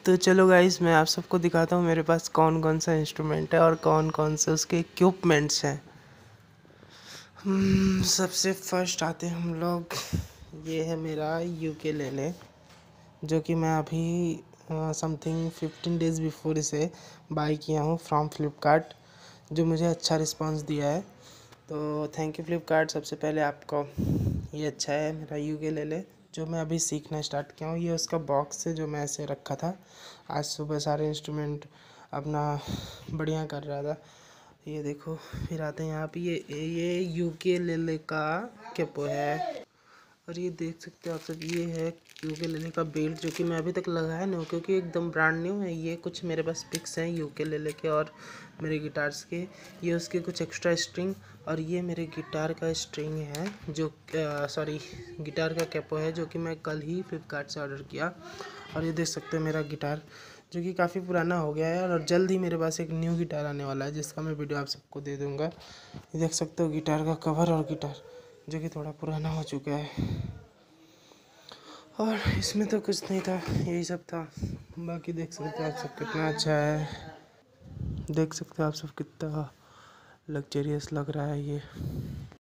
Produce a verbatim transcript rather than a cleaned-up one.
तो चलो गाइस, मैं आप सबको दिखाता हूँ मेरे पास कौन कौन सा इंस्ट्रूमेंट है और कौन कौन से उसके इक्विपमेंट्स हैं। हम्म, सबसे फर्स्ट आते हैं हम लोग। ये है मेरा यूकेलेले, जो कि मैं अभी समथिंग फिफ्टीन डेज़ बिफोर इसे बाई किया हूँ फ्रॉम फ्लिपकार्ट, जो मुझे अच्छा रिस्पांस दिया है। तो थैंक यू फ्लिपकार्ट। सबसे पहले आपको ये अच्छा है मेरा यूकेलेले, जो मैं अभी सीखना स्टार्ट किया हूँ। ये उसका बॉक्स है जो मैं ऐसे रखा था। आज सुबह सारे इंस्ट्रूमेंट अपना बढ़िया कर रहा था। ये देखो, फिर आते हैं यहाँ पे। ये ये यूकेलेले का कैपो है, और ये देख सकते हो आप सब। ये है यूकेलेले का बेल्ट, जो कि मैं अभी तक लगाया नहीं हूँ क्योंकि एकदम ब्रांड न्यू है। ये कुछ मेरे पास पिक्स हैं यूकेलेले के और मेरे गिटार्स के। ये उसके कुछ एक्स्ट्रा स्ट्रिंग, और ये मेरे गिटार का स्ट्रिंग है, जो सॉरी गिटार का कैपो है, जो कि मैं कल ही फ्लिपकार्ट से ऑर्डर किया। और ये देख सकते हो मेरा गिटार, जो कि काफ़ी पुराना हो गया है, और जल्द ही मेरे पास एक न्यू गिटार आने वाला है, जिसका मैं वीडियो आप सबको दे दूँगा। ये देख सकते हो गिटार का कवर और गिटार, जो कि थोड़ा पुराना हो चुका है। और इसमें तो कुछ नहीं था, यही सब था। बाकी देख सकते हो आप सब कितना अच्छा है। देख सकते हो आप सब कितना लग्जरियस लग रहा है ये।